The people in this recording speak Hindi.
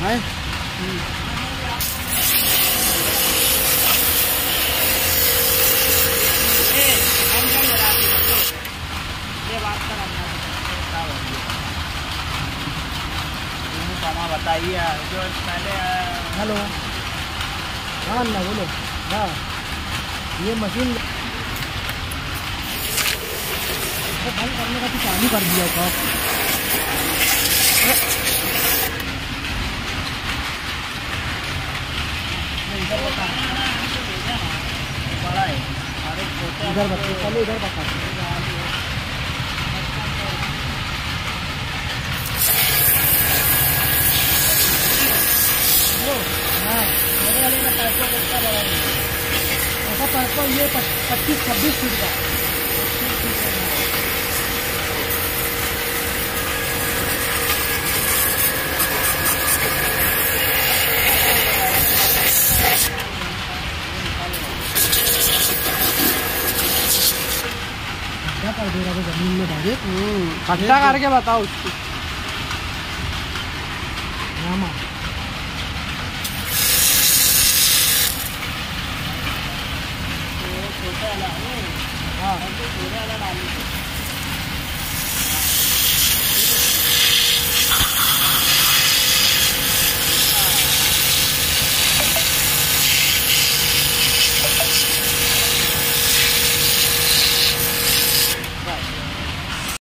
है। बताइए जो पहले। हेलो, हाँ ना बोलो। हाँ, ये मशीन बंद करने का तो चालू कर दिया था। इधर बच्चे चलो, इधर बता। ऐसा पैसा ये 25-26 फीट का। क्या कर दे रहा है जमीन में डायरेक्ट? खड्डा करके बताओ उसको। रामा हाँ,